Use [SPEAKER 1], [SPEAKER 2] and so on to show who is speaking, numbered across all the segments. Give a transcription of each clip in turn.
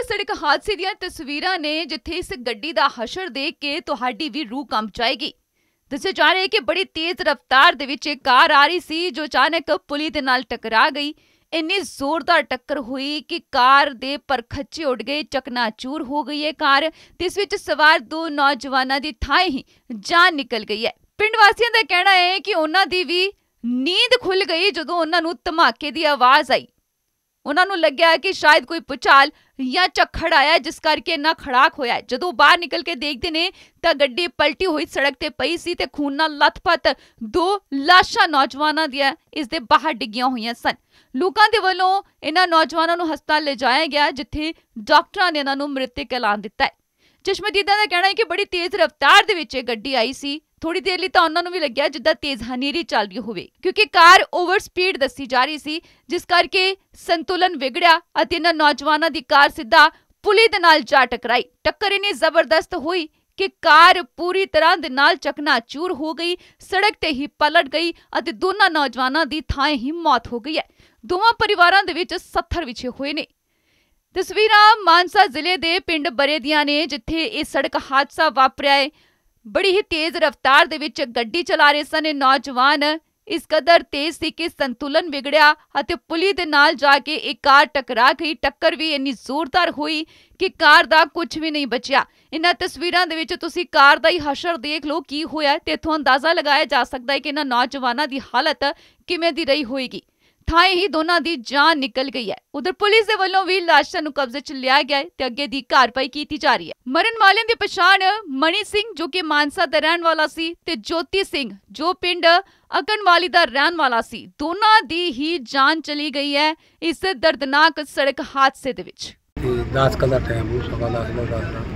[SPEAKER 1] सड़क हादसे ਦੀਆਂ ਤਸਵੀਰਾਂ ਨੇ ਜਿੱਥੇ ਇਸ ਗੱਡੀ ਦਾ ਹਸ਼ਰ ਦੇਖ ਕੇ ਤੁਹਾਡੀ ਵੀ ਰੂਹ ਕੰਬ ਜਾਏਗੀ। ਦੱਸਿਆ ਜਾ ਰਿਹਾ ਹੈ ਕਿ ਬੜੀ ਤੇਜ਼ ਰਫ਼ਤਾਰ ਦੇ ਵਿੱਚ ਇੱਕ ਕਾਰ ਆ ਰਹੀ ਸੀ ਜੋ ਅਚਾਨਕ ਪੁਲੀ ਦੇ ਨਾਲ ਟਕਰਾ ਗਈ। ਇੰਨੀ ਜ਼ੋਰਦਾਰ ਟੱਕਰ ਹੋਈ ਕਿ ਕਾਰ ਦੇ ਪਰਖੱਚੇ ਉੱਡ ਗਏ, ਚਕਨਾਚੂਰ ਹੋ ਗਈ ਹੈ ਕਾਰ ਤੇ ਇਸ ਵਿੱਚ ਸਵਾਰ ਦੋ ਨੌਜਵਾਨਾਂ ਦੀ ਥਾਂ ਹੀ ਜਾਨ ਨਿਕਲ ਗਈ ਹੈ। ਪਿੰਡ ਵਾਸੀਆਂ ਦਾ ਕਹਿਣਾ ਹੈ ਕਿ ਉਹਨਾਂ ਦੀ ਵੀ ਨੀਂਦ ਖੁੱਲ ਗਈ ਜਦੋਂ ਉਹਨਾਂ ਨੂੰ ਧਮਾਕੇ ਦੀ ਆਵਾਜ਼ ਆਈ। ਉਹਨਾਂ ਨੂੰ ਲੱਗਿਆ ਕਿ ਸ਼ਾਇਦ ਕੋਈ ਭੂਚਾਲ ਜਾਂ ਝੱਖੜ ਆਇਆ ਜਿਸ ਕਰਕੇ ਇੰਨਾ ਖੜਾਕ ਹੋਇਆ। ਜਦੋਂ ਬਾਹਰ ਨਿਕਲ ਕੇ ਦੇਖਦੇ ਨੇ ਤਾਂ ਗੱਡੀ ਪਲਟੀ ਹੋਈ ਸੜਕ ਤੇ ਪਈ ਸੀ ਤੇ ਖੂਨ ਨਾਲ ਲੱਥਪੱਥ ਦੋ ਲਾਸ਼ਾਂ ਨੌਜਵਾਨਾਂ ਦੀਆਂ ਇਸ ਦੇ ਬਾਹਰ ਡਿੱਗੀਆਂ ਹੋਈਆਂ ਸਨ। ਲੋਕਾਂ ਦੇ ਵੱਲੋਂ ਇਹਨਾਂ ਨੌਜਵਾਨਾਂ ਨੂੰ ਹਸਪਤਾਲ ਲਿਜਾਇਆ ਗਿਆ ਜਿੱਥੇ ਡਾਕਟਰਾਂ ਨੇ ਇਹਨਾਂ ਨੂੰ ਮ੍ਰਿਤਕ ਐਲਾਨ ਦਿੱਤਾ ਹੈ। ਚਸ਼ਮਦੀਦਾਂ ਦਾ ਕਹਿਣਾ ਹੈ ਕਿ ਬੜੀ ਤੇਜ਼ ਰਫ਼ਤਾਰ ਦੇ ਵਿੱਚ ਇਹ ਗੱਡੀ ਆਈ ਸੀ। ਥੋੜੀ ਦੇਰ ਲਈ ਤਾਂ ਉਹਨਾਂ ਨੂੰ ਵੀ ਲੱਗਿਆ ਜਿੱਦਾਂ ਤੇਜ਼ ਹਨੇਰੀ ਚੱਲ ਰਹੀ ਹੋਵੇ ਕਿਉਂਕਿ ਕਾਰ ਓਵਰ ਸਪੀਡ ਦੱਸੀ ਜਾ ਰਹੀ ਸੀ ਜਿਸ ਕਰਕੇ ਸੰਤੁਲਨ ਵਿਗੜਿਆ ਅਤੇ ਇਹਨਾਂ ਨੌਜਵਾਨਾਂ ਦੀ ਕਾਰ ਸਿੱਧਾ ਪੁਲੀ ਦੇ ਨਾਲ ਜਾ ਟਕਰਾਈ। ਟੱਕਰ ਇੰਨੀ ਜ਼ਬਰਦਸਤ ਹੋਈ ਕਿ ਕਾਰ ਪੂਰੀ ਤਰ੍ਹਾਂ ਦੇ ਨਾਲ ਚਕਨਾਚੂਰ ਹੋ ਗਈ, ਸੜਕ ਤੇ ਹੀ ਪਲਟ ਗਈ ਅਤੇ ਦੋਨਾਂ ਨੌਜਵਾਨਾਂ ਦੀ ਥਾਂ ਹੀ ਮੌਤ ਹੋ ਗਈ ਹੈ। ਦੋਵਾਂ ਪਰਿਵਾਰਾਂ ਦੇ ਵਿੱਚ 70 ਵਿਛੇ ਹੋਏ ਨੇ। ਤਸਵੀਰਾਂ ਮਾਨਸਾ ਜ਼ਿਲ੍ਹੇ ਦੇ ਪਿੰਡ ਬਰੇ ਦੀਆਂ ਨੇ ਜਿੱਥੇ ਇਹ ਸੜਕ ਹਾਦਸਾ ਵਾਪਰਿਆ ਹੈ। बड़ी ही तेज रफ्तार दे विच गड्डी चला रहे सन नौजवान, इस कदर तेज सी कि संतुलन बिगड़िया अते पुली दे नाल जाके एक कार टकरा गई। टक्कर भी इन्नी जोरदार हुई कि कार दा कुछ भी नहीं बचिया। इन्हां तस्वीरां दे विच तुसीं कार दा ही हशर देख लो की होया ते इत्थों अंदाजा लगाया जा सकदा है कि इन्हां नौजवानां दी हालत किवें दी रही होएगी। ਥਾਂ ਹੀ ਦੋਨਾਂ ਦੀ ਜਾਨ ਨਿਕਲ ਗਈ ਹੈ। ਉਧਰ ਪੁਲਿਸ ਦੇ ਵੱਲੋਂ ਵੀ ਲਾਸ਼ਾਂ ਨੂੰ ਕਬਜ਼ੇ 'ਚ ਲਿਆ ਗਿਆ ਹੈ ਤੇ ਅੱਗੇ ਦੀ ਕਾਰਵਾਈ ਕੀਤੀ ਜਾ ਰਹੀ ਹੈ। ਮਰਨ ਵਾਲਿਆਂ ਦੀ ਪਛਾਣ ਮਣੀ ਸਿੰਘ ਜੋ ਕਿ ਮਾਨਸਾ ਦਾ ਰਹਿਣ ਵਾਲਾ ਸੀ ਤੇ ਜੋਤੀ ਸਿੰਘ ਜੋ ਪਿੰਡ ਅਕਨਵਾਲੀ ਦਾ ਰਹਿਣ ਵਾਲਾ ਸੀ। ਦੋਨਾਂ ਦੀ ਹੀ ਜਾਨ ਚਲੀ ਗਈ ਹੈ ਇਸ ਦਰਦਨਾਕ ਸੜਕ ਹਾਦਸੇ ਦੇ ਵਿੱਚ।
[SPEAKER 2] 10 ਦਾ ਟਾਈਮ ਉਹ ਸਵਾ 10 ਦਾ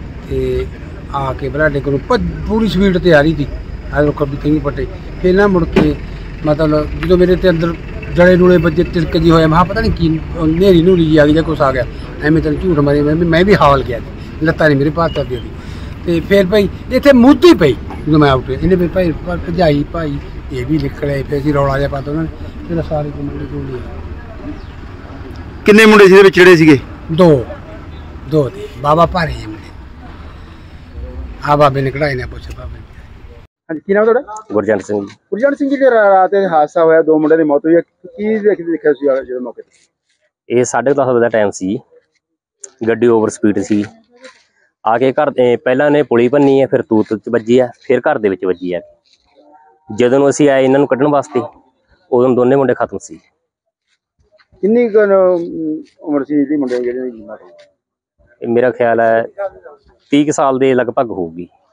[SPEAKER 2] ਤੇ ਆ ਕੇ ਬਰਾਡੇ ਕੋਲ ਪੂਰੀ ਸਪੀਡ ਤੇ ਆ ਰਹੀ ਸੀ। ਆ ਲੋਕਾਂ ਵੀ ਕਈ ਪੱਟੇ ਫਿਰ ਨਾ ਮੁੜ ਕੇ ਮਤਲਬ ਜਦੋਂ ਮੇਰੇ ਤੇ ਅੰਦਰ जड़े डुले बच्चे तिलक जी होया, मैं पता नहीं की नेरी नूरी जी आ गई या कुछ आ गया एवं तेन झूठ मारी मैं भी हावल गया लत्ता नहीं मेरे पास चलती थी। फिर भाई इतने मुद्दी पई जो मैं उठे इन्हें भाई भजाई भाई ये भी निकले फिर अभी रौला जहा पाता उन्होंने फिर सारे मुंडे को लिया।
[SPEAKER 3] किन्ने मुंडे सी चिड़े सीगे? दो
[SPEAKER 2] थे बाबा भारे है मुंडे। हाँ बाबे ने कढ़ाई ने पूछे बाबे
[SPEAKER 4] ਕੀ ਨਾਮ ਤੁਹਾਡਾ?
[SPEAKER 3] ਗੁਰਜੰਟ ਸਿੰਘ ਜੀ।
[SPEAKER 4] ਗੁਰਜੰਟ ਸਿੰਘ ਜੀ ਦੇ ਰਾਤ ਇਹ ਹਾਦਸਾ ਹੋਇਆ, ਦੋ ਮੁੰਡਿਆਂ ਦੀ ਮੌਤ ਹੋਈ ਹੈ, ਕੀ ਦੇਖਿਆ ਸੀ ਜਦੋਂ ਮੌਕੇ ਤੇ?
[SPEAKER 3] ਇਹ 10:30 ਵਜੇ ਦਾ ਟਾਈਮ ਸੀ। ਗੱਡੀ ਓਵਰ ਸਪੀਡ ਸੀ। ਆ ਕੇ ਘਰ ਪਹਿਲਾਂ ਨੇ ਪੁਲੀ ਭੰਨੀ ਹੈ, ਫਿਰ ਤੂਤ ਚ ਵੱਜੀ ਹੈ, ਫਿਰ ਘਰ ਦੇ ਵਿੱਚ ਵੱਜੀ ਹੈ। ਜਦੋਂ ਨੂੰ ਅਸੀਂ ਆਏ ਇਹਨਾਂ ਨੂੰ ਕੱਢਣ ਵਾਸਤੇ ਉਦੋਂ ਦੋਨੇ ਮੁੰਡੇ ਖਤਮ ਸੀ।
[SPEAKER 4] ਕਿੰਨੀ ਉਮਰ ਸੀ ਜਿਹੜੀ ਮੁੰਡੇ ਜਿਹੜੇ ਦੀ ਮੌਤ ਹੋਈ?
[SPEAKER 3] ਮੇਰਾ ਖਿਆਲ ਹੈ 30 ਸਾਲ ਦੇ ਲਗਭਗ ਹੋਊਗੀ।